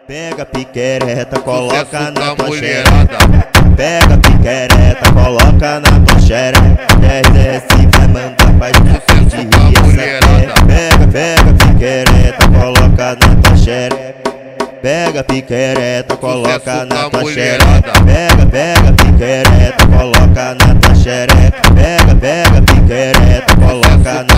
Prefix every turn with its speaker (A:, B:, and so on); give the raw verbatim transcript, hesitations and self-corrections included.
A: Pega piquereta, coloca na tua xereca.
B: mulherada.
A: Pega piquereta, coloca na tua xereca. Desce, vai mandar pra
B: Sucesso da mulherada.
A: Pega, pega piquereta, coloca na tua xereca. Pega piquereta, coloca na tua xereca. Pega, pega piquereta, coloca na tua xereca. Pega, pega piquereta, coloca na